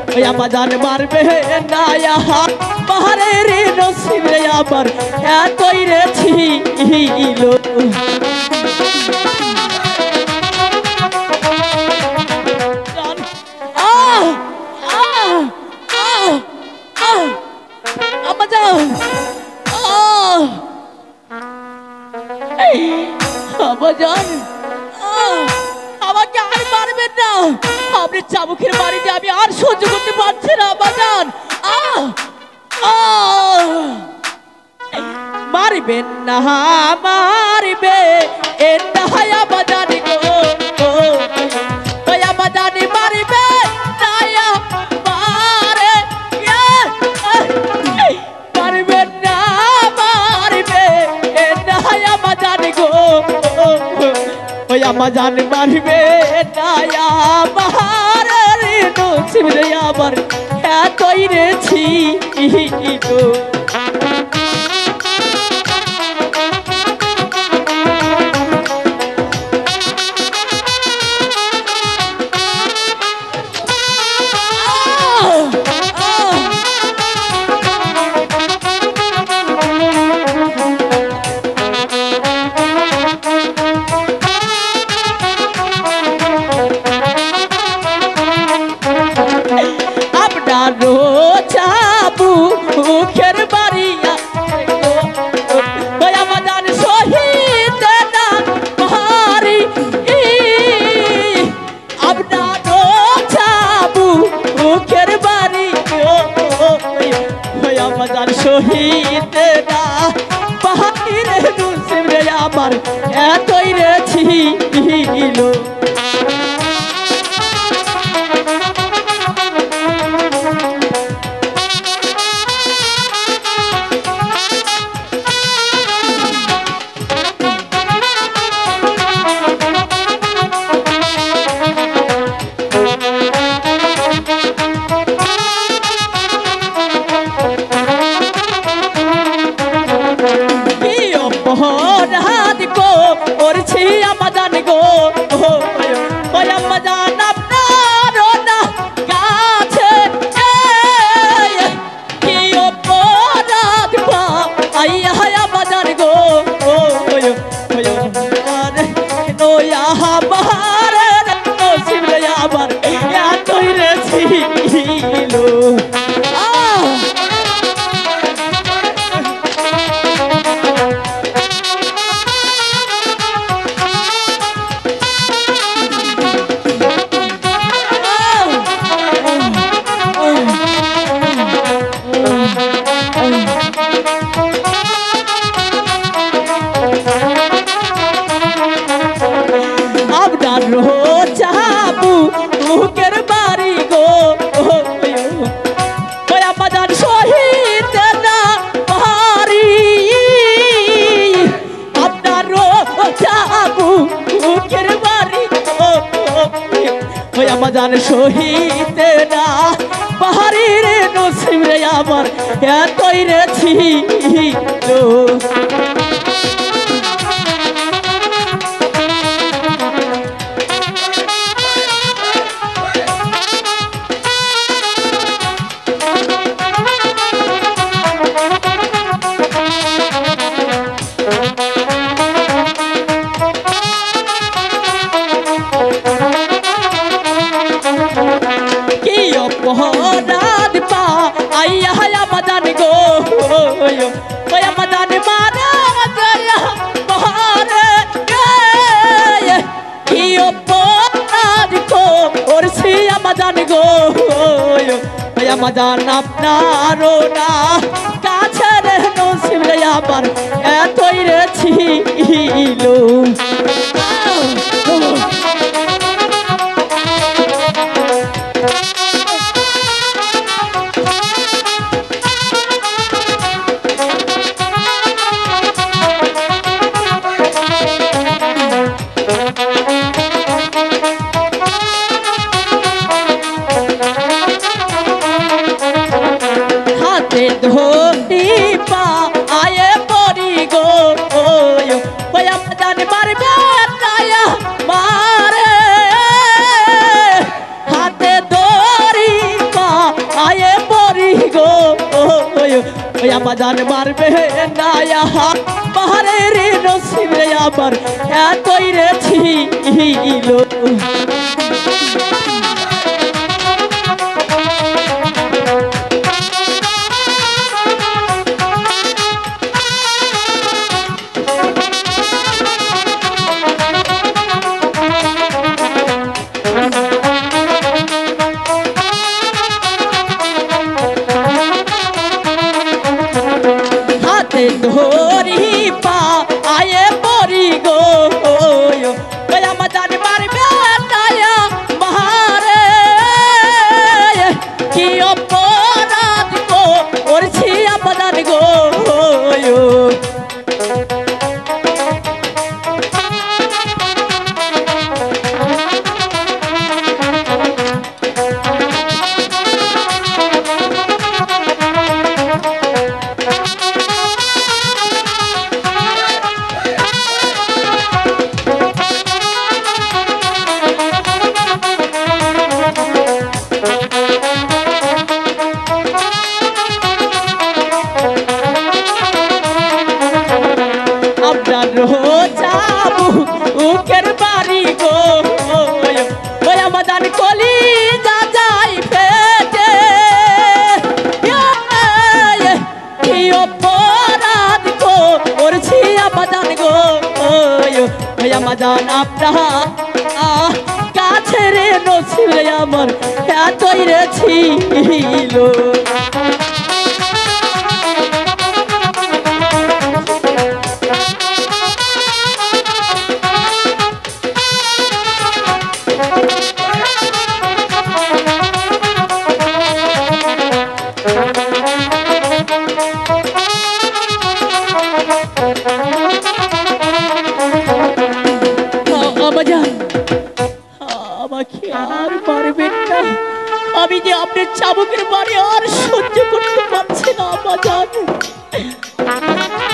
ওই আমার জান মারবে না পাহাড়ে রে নসিব রে আমার এতই রে ছিল আমাকে আর মারবেন না আপনি চাবুকের বাড়িতে আমি আর সহ্য করতে পারছি না বাজান মারবেন না মারবে এটা হায়া বাজানি গো বাজানি মারবে নায়া মারে মারবেন না মারবে এটা হায়া বাজানি গো ওই আমার জান মারবে নায়া মারে নসিব রে আমার এতই রে ছিল শহীদরা পাহাড়ে নসিব রে আমার এতই রে ছিল বাজান শহীদরা পাহাড়ের নসিব রে আমার এতই রে ছিল বাজান আপনারও না কাছের নসিব রে আমার এতই রে ছিল ধোটি পা আয়ে পরি গো ওয়া বাজান মারবে আমাজান মারবে না বাহারের নসিবে আবার এতই রে ছিল ধরি পা আয়ে পরি গো আমাজান মারবে নায়া বাহারে কি অপরাধ গো করছি আমাজান গো যাবো উকের বাড়ি গো আমাজান কলি যা যাই ফেটে কি অপরাধ গো করছি আমাজান গো আমাজান আপনার কাছে রে নসিবে আমার এতই রে ছিল আমাকে আর পারবেন না আমি যে আপনার চাবুকের বাড়ি আর সহ্য করতে পারছি না আমাজান